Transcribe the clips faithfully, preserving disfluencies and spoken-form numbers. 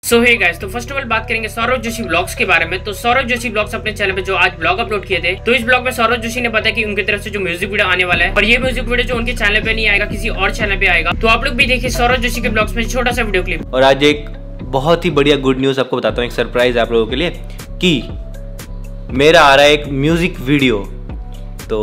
सो hey guys, तो first of all बात करेंगे सौरभ जोशी ब्लॉग्स के बारे में। तो सौरभ जोशी ब्लॉग्स अपने चैनल पे जो आज ब्लॉग अपलोड किए थे, तो इस ब्लॉग में सौरभ जोशी ने बताया कि उनकी तरफ से जो म्यूजिक वीडियो आने वाला है, पर ये म्यूजिक वीडियो जो उनके चैनल पे नहीं आएगा, किसी और चैनल पे आएगा। तो आप लोग भी देखिए सौरभ जोशी के ब्लॉग्स में छोटा सा वीडियो क्लिप। और आज एक बहुत ही बढ़िया गुड न्यूज आपको बताता हूँ, एक सरप्राइज आप लोगों के लिए कि मेरा आ रहा है एक म्यूजिक वीडियो। तो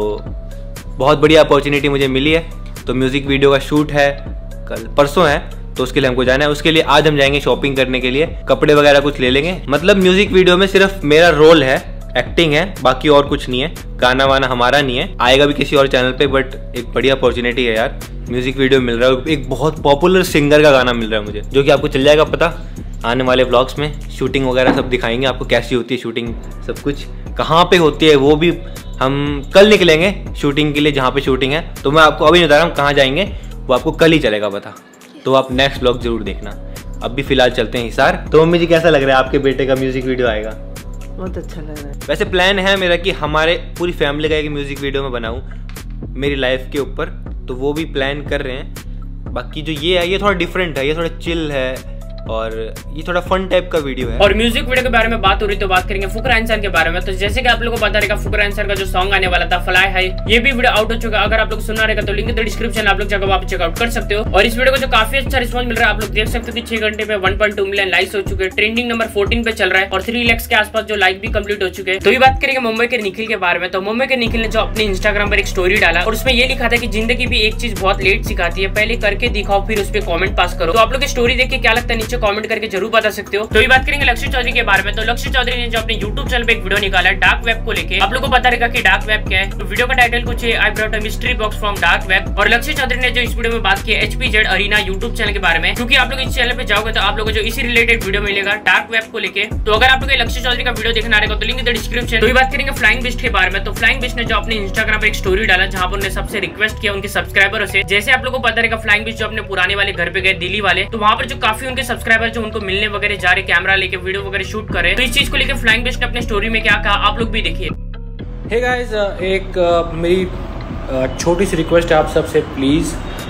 बहुत बढ़िया अपॉर्चुनिटी मुझे मिली है। तो म्यूजिक वीडियो का शूट है, कल परसों है, तो उसके लिए हमको जाना है। उसके लिए आज हम जाएंगे शॉपिंग करने के लिए, कपड़े वगैरह कुछ ले लेंगे। मतलब म्यूजिक वीडियो में सिर्फ मेरा रोल है, एक्टिंग है, बाकी और कुछ नहीं है। गाना वाना हमारा नहीं है, आएगा भी किसी और चैनल पे। बट एक बढ़िया अपॉर्चुनिटी है यार, म्यूजिक वीडियो मिल रहा है, एक बहुत पॉपुलर सिंगर का गाना मिल रहा है मुझे, जो कि आपको चल जाएगा पता आने वाले व्लॉग्स में। शूटिंग वगैरह सब दिखाएंगे आपको, कैसी होती है शूटिंग, सब कुछ कहाँ पे होती है वो भी हम कल निकलेंगे शूटिंग के लिए, जहाँ पे शूटिंग है। तो मैं आपको अभी नहीं बता रहा हूँ कहाँ जाएंगे, वो आपको कल ही चलेगा पता। तो आप नेक्स्ट व्लॉग जरूर देखना। अब भी फिलहाल चलते हैं हिसार। तो मम्मी जी कैसा लग रहा है आपके बेटे का म्यूजिक वीडियो आएगा? बहुत अच्छा लग रहा है। वैसे प्लान है मेरा कि हमारे पूरी फैमिली का एक म्यूजिक वीडियो में बनाऊं मेरी लाइफ के ऊपर, तो वो भी प्लान कर रहे हैं। बाकी जो ये है ये थोड़ा डिफरेंट है, ये थोड़ा चिल है और ये थोड़ा फन टाइप का वीडियो है। और म्यूजिक वीडियो के बारे में बात हो रही तो बात करेंगे फुकरा इंसान के बारे में। तो जैसे कि आप लोगों को पता रहेगा, फुकरा इंसान का जो सॉन्ग आने वाला था फ्लाई हाई, ये भी वीडियो आउट हो चुका है। अगर आप लोग सुनना रहेगा तो लिंक इन द डिस्क्रिप्शन, आप लोग जाकर वहां पे चेकआउट कर सकते हो। और इस वीडियो को जो काफी अच्छा रिस्पॉन्स मिल रहा है, आप लोग देख सकते हो कि छह घंटे में one point two million likes हो चुके हैं, ट्रेंडिंग नंबर फोर्टीन पे चल रहा है और थ्री लैक्स के आसपास जो लाइक भी कंप्लीट हो चुके हैं। तो ये बात करेंगे मुंबई के निखिल के बारे में। तो मुंबई के निखिल ने जो अपने इंस्टाग्राम पर एक स्टोरी डाला और उसमें ये लिखा था कि जिंदगी भी एक चीज बहुत लेट सिखाती है, पहले करके दिखाओ फिर उस पर कॉमेंट पास करो। तो आप लोग स्टोरी देख के क्या लगता है नीचे कॉमेंट करके जरूर बता सकते हो। तो ये बात करेंगे लक्ष्य चौधरी के बारे में। तो लक्ष्य चौधरी ने जो अपने यूट्यूब चैनल पे एक वीडियो निकाला है डार्क वेब को लेके, आप लोगों को पता रहेगा कि डार्क वेब क्या है। तो वीडियो का टाइटल कुछ है, I brought a mystery box from dark web. और लक्ष्य चौधरी ने जो इस वीडियो में बात की है एचपीजेड अरीना यूट्यूब चैनल के बारे में, क्योंकि आप लोग इस चैनल पे जाओगे तो आप लोगों को जो इसी रिलेटेड वीडियो मिलेगा डार्क वेब को लेके। तो अगर आप लोग लक्ष्य चौधरी का वीडियो देखना रहेगा तो लिंक इन द डिस्क्रिप्शन। तो ये बात करेंगे फ्लाइंग बिस्ट के बारे में। तो फ्लाइंग बिस्ट ने जो अपने इंस्टाग्राम पे एक स्टोरी डाला, जहां पर उन्होंने सबसे रिक्वेस्ट किया उनके सब्सक्राइबरों से। जैसे आप लोगों को पता रहेगा फ्लाइंग बिस्ट जो अपने पुराने वाले घर पे गए दिल्ली वाले, तो वहां पर जो काफी उनके सब्सक्राइबर जो उनको मिलने वगैरह जा रहे, कैमरा लेके वीडियो वगैरह शूट कर रहे। तो इस चीज को लेकर फ्लाइंग बिस्ट ने अपने स्टोरी में क्या कहा, आप लोग भी देखिए। हे गाइस, एक uh, मेरी uh, छोटी सी रिक्वेस्ट है आप सबसे प्लीज़,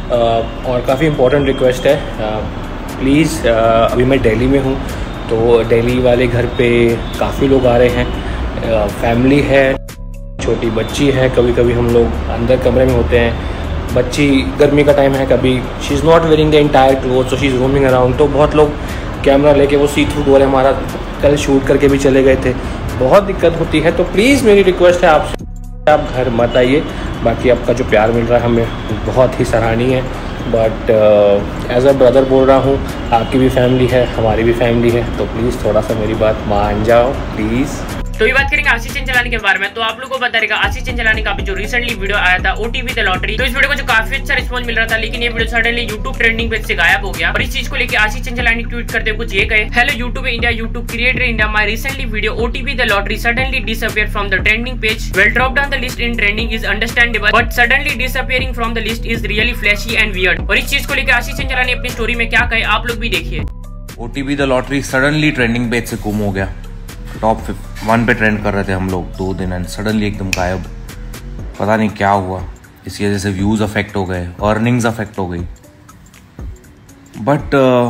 uh, और काफ़ी इम्पोर्टेंट रिक्वेस्ट है। प्लीज़ uh, uh, अभी मैं दिल्ली में हूँ, तो दिल्ली वाले घर पे काफ़ी लोग आ रहे हैं, फैमिली uh, है, छोटी बच्ची है। कभी कभी हम लोग अंदर कमरे में होते हैं, बच्ची गर्मी का टाइम है, कभी she is not wearing the entire cloth, so she is roaming around. तो बहुत लोग कैमरा लेके वो सी थ्रू डोर हमारा कल शूट करके भी चले गए थे, बहुत दिक्कत होती है। तो प्लीज़ मेरी रिक्वेस्ट है आपसे, आप घर मत आइए। बाकी आपका जो प्यार मिल रहा है हमें बहुत ही सराहनीय है। बट एज अ ब्रदर बोल रहा हूँ, आपकी भी फैमिली है, हमारी भी फैमिली है, तो प्लीज़ थोड़ा सा मेरी बात मान जाओ प्लीज़। तो ये बात करेंगे आशीष चंचलानी के बारे में। तो आप लोगों को बता रहेगा आशीष चंचलानी का भी जो रिसेंटली वीडियो आया था ओटीपी द लॉटरी, तो इस वीडियो को जो काफी अच्छा रिस्पॉन्स मिल रहा था, लेकिन ये video suddenly YouTube trending page से गायब हो गया। और इस चीज को लेकर आशीष चंचलानी ट्वीट करते हुए कुछ ये कहे, hello YouTube India, YouTube creator India, my recently video OTP the lottery suddenly disappear from the trending page, well drop down the list in trending is understandable, but suddenly disappearing from the list is really flashy and weird. और इस चीज को लेकर आशीष चंचलानी अपनी story में क्या कहे, आप लोग भी देखिए। OTP the lottery suddenly trending page से गुम हो गया, टॉप वन पे ट्रेंड कर रहे थे हम लोग दो दिन, एंड सडनली एकदम गायब। पता नहीं क्या हुआ, इसकी वजह से व्यूज अफेक्ट हो गए, अर्निंग्स अफेक्ट हो गई। बट uh,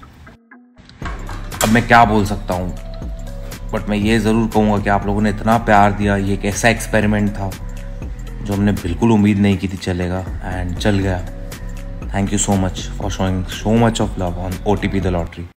अब मैं क्या बोल सकता हूँ, बट मैं ये ज़रूर कहूँगा कि आप लोगों ने इतना प्यार दिया, ये एक ऐसा एक्सपेरिमेंट था जो हमने बिल्कुल उम्मीद नहीं की थी चलेगा, एंड चल गया। Thank you so much for showing so much of love on OTP the lottery.